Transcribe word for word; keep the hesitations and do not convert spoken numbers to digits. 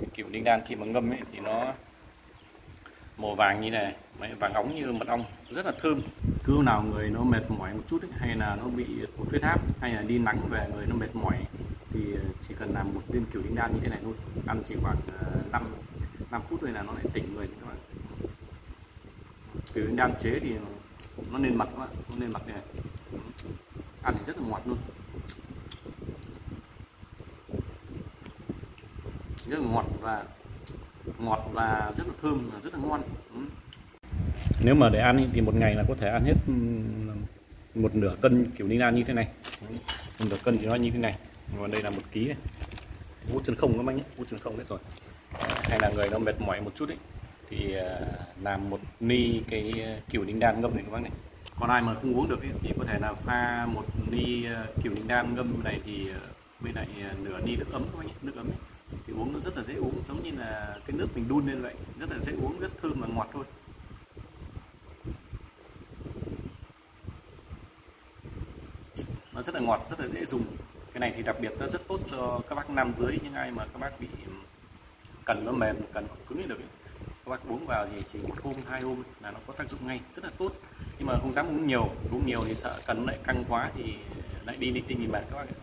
Cái kiểu đinh đan khi mà ngâm ấy thì nó màu vàng như này, vàng óng như mật ong, rất là thơm. Cứ nào người nó mệt mỏi một chút ấy, hay là nó bị tụt huyết áp, hay là đi nắng về người nó mệt mỏi thì chỉ cần làm một viên kiểu đinh đan như thế này thôi, ăn chỉ khoảng năm năm phút thôi là nó lại tỉnh người các bạn. Kiểu đinh đan chế thì nó lên mặt, nó lên mặt này, ăn thì rất là ngọt luôn, rất là ngọt và ngọt và rất là thơm, rất là ngon. Nếu mà để ăn thì một ngày là có thể ăn hết một nửa cân kiểu đinh đan như thế này, một nửa cân thì nó như thế này, còn đây là một ký này. Hút chân không các bác nhé, hút chân không hết rồi. Hay là người nó mệt mỏi một chút ấy thì làm một ly cái kiểu đinh đan ngâm này các bác này. Còn ai mà không uống được ấy, thì có thể là pha một ly kiểu đinh đan ngâm này thì bên này nửa ly nước ấm các bác nhé, nước ấm ấy. Thì uống nó rất là dễ uống, giống như là cái nước mình đun lên vậy, rất là dễ uống, rất thơm và ngọt thôi. Nó rất là ngọt, rất là dễ dùng. Cái này thì đặc biệt nó rất tốt cho các bác nam giới, những ai mà các bác bị cần nó mềm, cần cứng lên được ấy. Các bác uống vào thì chỉ một hôm hai hôm là nó có tác dụng ngay, rất là tốt. Nhưng mà không dám uống nhiều, uống nhiều thì sợ cần nó lại căng quá thì lại đi linh tinh thì mệt các bác.